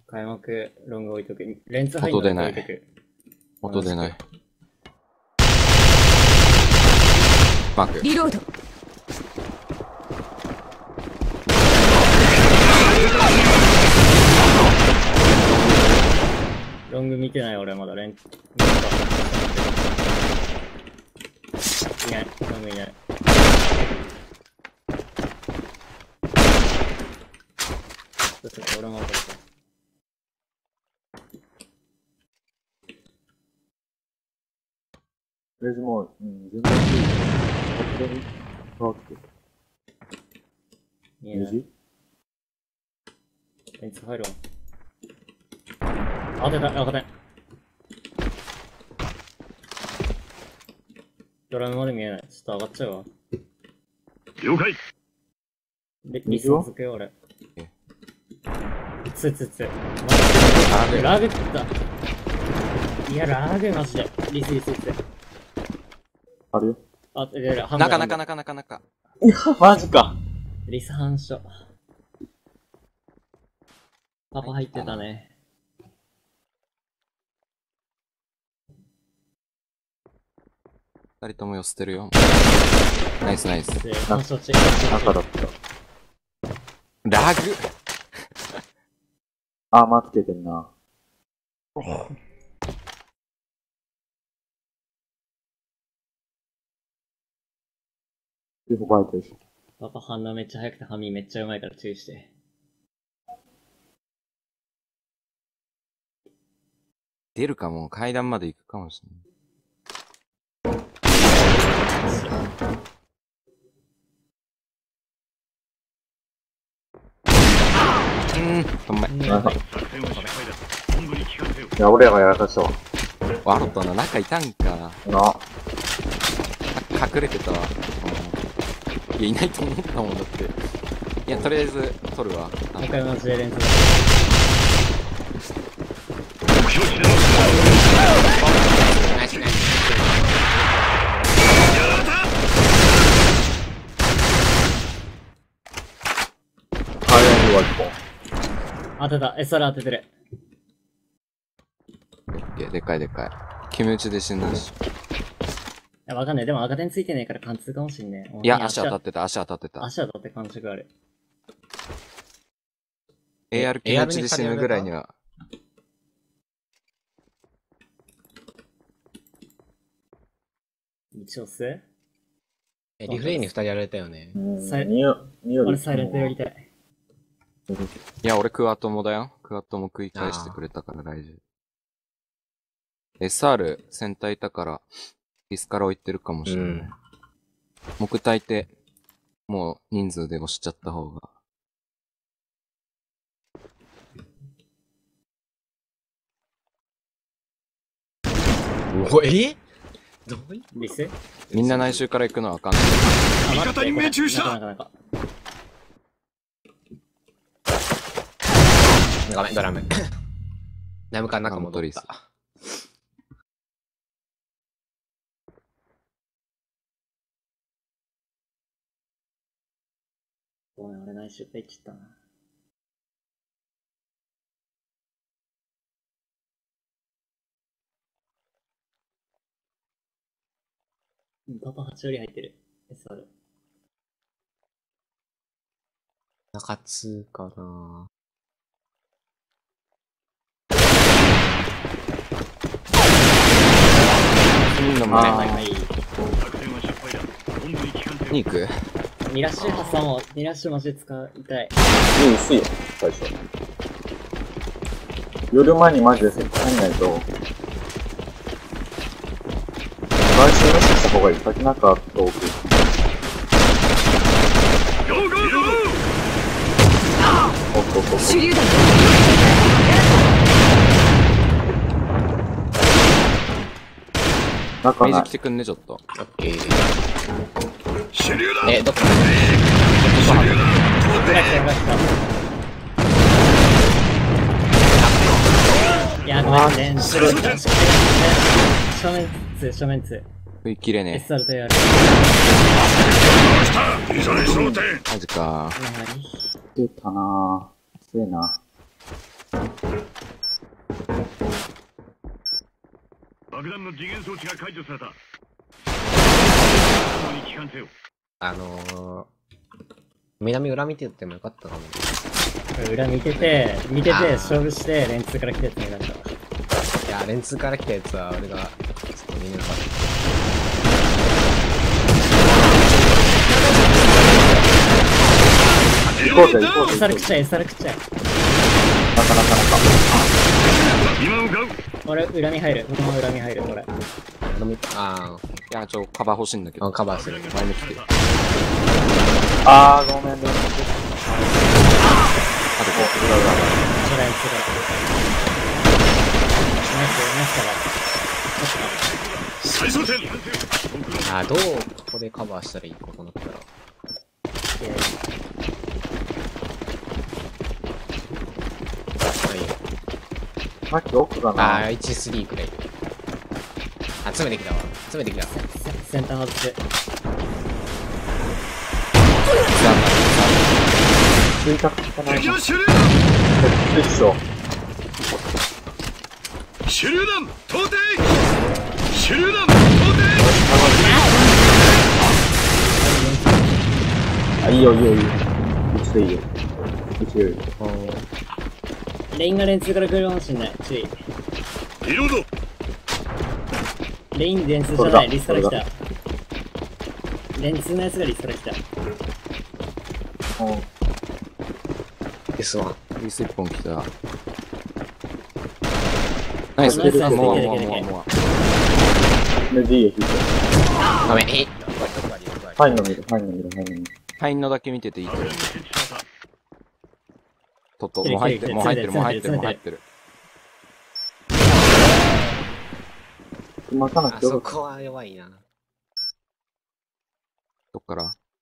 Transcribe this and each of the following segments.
開幕、ロング置いとく。レンツ入んの置いとく。 音出ない。マーク。 リロード。 ロング見てない俺まだレンツ。いない、ロングいない。ちょっと俺も分かった。 とりあえずもう、全然いい。こっちに、 いいね。レンツ入るわ。当てた、当てた。ドラムまで見えない。ちょっと上がっちゃうわ。 了解。 リスもつくよ、俺。つ。ラグった。いや、ラグマジで。リス。 あるよ。 あ、で、 なか。 いや、マジか。 リス反射。パパ入ってたね。 二人とも寄せてるよ。ナイス。 で、反射チェ中だった。 ラグあ、待っててんな。結構バイトでしょ。 パパ反応めっちゃ速くてハミめっちゃうまいから注意して。 出るかも、階段まで行くかもしれない。ごめん。 いや、俺らがやらかしたわ。 ワロットの中いたんか。隠れてたわ。いや、いないと思ったもんだって。いや、とりあえず、取るわ。 もう一回同じで連続だ。 ナイス。 当てた。SR 当ててる。 でかい。決め打ちで死んだし。 いや、わかんない。でも赤点ついてねえから貫通かもしんねえ。 いや、足当たってた。 足当たって感触ある。 AR 決め打ちで死ぬぐらいには。 一応っす。 リフレインに2人やられたよね。 俺サイレントやりたい。 いや、俺クワトモだよ。クワトモ繰り返してくれたから大丈夫。SR 戦隊いたから、ディスから置いてるかもしれない。木体って、もう人数で押しちゃった方が。 おえどういうリスみんな内周から行くのはわかんない。 味方に命中した。 なか。 ごめん、ドラム。ダムから中戻った。 ごめん、俺内周って言っちゃったな。パパ8より入ってる。SR。 中津かな。 に行く 2ラッシュ挟もう。2ラッシュマジで使いたい。 薄いよ、最初。夜前にマジで設置入んないと。来週無視した方がいい。先中と奥。 手榴弾メイジ中ない。 来てくんね、ちょっと。 オッケー。 手榴弾。 どこいや、ごめん、全正面2。 食い切れね SR とやる。 いざね焦点。 マジか。 出たなぁ。強いな。 爆弾の次元装置が解除された。に帰還せよ。 南裏見てってもよかったかも。 裏見てて、勝負して、レンツから来たやつになった。 いや、レンツから来たやつは俺が、ちょっと見抜か行こうぜ、行こうぜ。 エサル食っちゃえ、エサル食っちゃえ。 なかなかなか。 今向かう。 俺、裏に入る。このまま裏に入る、俺。 いや、カバー欲しいんだけど。 カバーする。 前に来て。 あー、ごめんね。 あとこ裏につら。 再装填。 どう、ここでカバーしたらいいここなったら。 さっき奥だな。 1、3くらい。詰めてきたわ。詰めてきた。 先端外して。 追加かな。 敵の手榴弾。 でしょ。 手榴弾投擲。手榴弾投擲。 あ、いいよ、いいよ、いいよ。うちでいいよ。うちでいいよ。 レインがレンツから来るかもしんない。注意。 リロード。 レインレンツじゃない、リスから来た。レンツのやつがリスから来た。 S1。 リス1本来た。ナイス。 ナイスナイスもう。 で、D へ引いて。 ごめん、 入んの見る、入んの見る、入んの見る。 ハインのだけ見てていいと思う。もう入ってる。 今かなあそこは弱いな。 どっから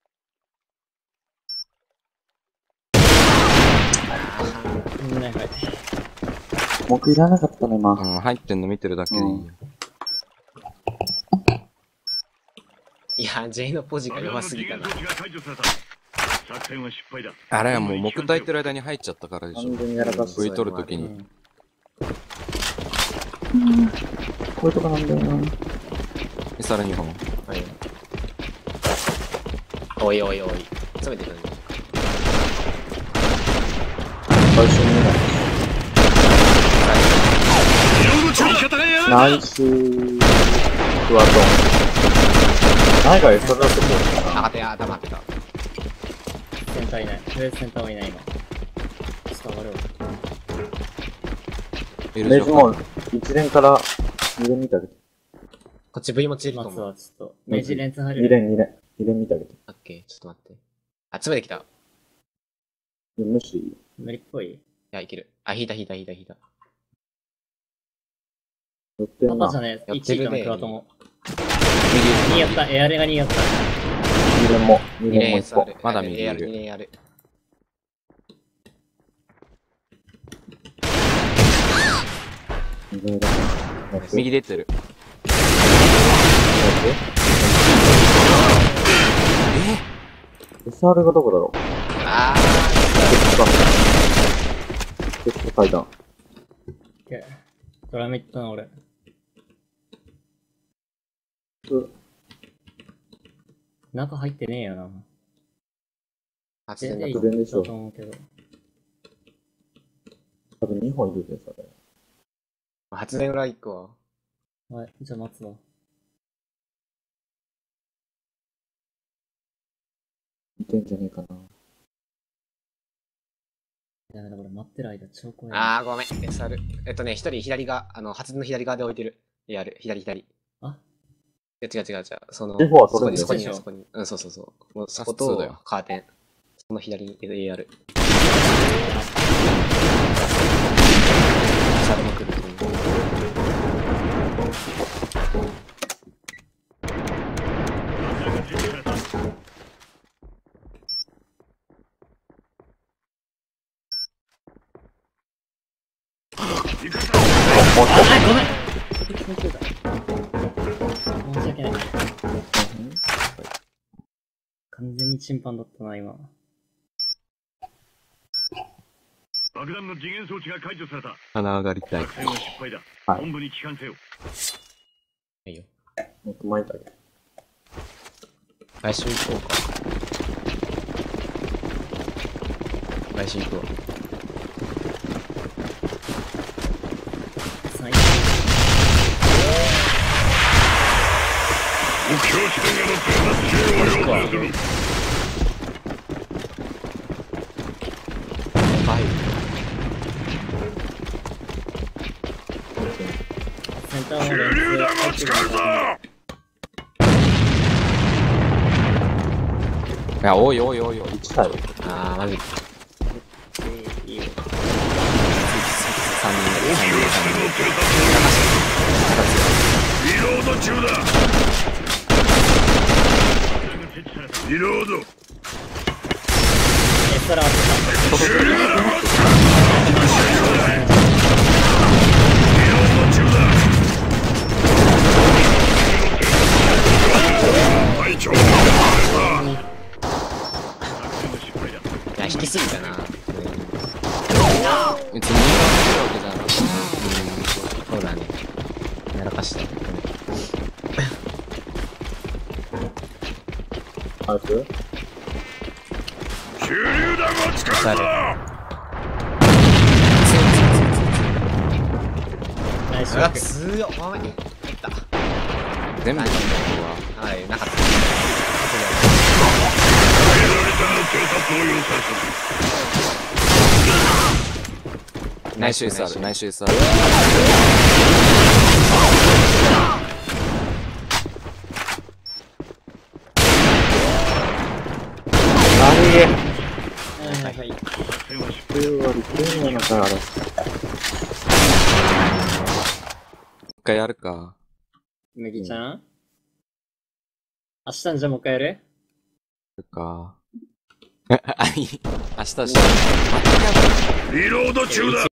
はい。 僕いらなかったね、今。 入ってんの見てるだけでいいよ。 いや、J のポジが弱すぎたな。 あれはもう木焚いてる間に入っちゃったからでしょ。 完全にやらかした。 V 取るときに。 こういうとこなんだよな。 で、さら2本。 はい。おいおいおい。詰めてくる。 最初に見ない。ナイスー。クワトン。何が餌だと思うかな。 頭当てた。 センターいない。とりあえずセンターはいない今。ちょっと上がるわ。 レジも1連から2連見てあげて。 こっち V 持ちいると松思う。 はちょっと、メジレンツ入る。 2連見てあげて。 オッケー、ちょっと待って。詰めてきた。い無視。 無理っぽい。 や、いける。引いた。 寄ってんな。 パパじゃねえ、1位かな、クワトも。 右。 2やった、エアレが2やった。 2連も 2 1 連個。 まだ右いる 2連ある。 右出てる。 SR がどこだろう。結構階段。 ドラメ行ったな、俺。中入ってねえよな。 発電だいい発電でしょと思うけど。 多分2本いるぜ、それ。 発電裏1個は。 はい、じゃあ待つわ。 いけんじゃねえかな。 ダメだ、これ待ってる間超怖い。 ごめん。SR。一人左が、発電の左側で置いてる。左。 あ違う。その、 地方は取れるそこに。 でしょそこに。うん、そう。もうそこ普通だとよ、 カーテン。その左に AR。SR も来ると思う。 ごめん申し訳ない。完全にチンパンだったな、今。 爆弾の次元装置が解除された。 鼻上がりたい。 作戦は失敗だ。 はい本部に帰還せよ。 いいよ。 もっと前だけ。 来週行こうか。来週行こう。 最目標地点への到達地を要求する。 はい。 センター手のレンズ榴弾を使うぞ。 いや、おいおいおいおい。 1台。 あー、マジ。 いいよ。 3人で、 目標地点の到達。リロード中だ。リロード。 エストラ当て手榴弾を使うぞ。リロード中だ。隊長がいや、引きすぎたな。 別に人間が来るわけじゃなくて、 そうだね。やらかした。 早く手榴弾を使うぞ。 ナイスうわ、強っ。おい。入った。 全部の人はい、なかった。 エラレタの偵察を要塞する。 ナイス SR、ナイス SR。 はい。 9割9割のかあれ。 一回やるか。 麦ちゃん、明日にじゃあもう一回やる？ やるか。明日したら。 リロード中だ。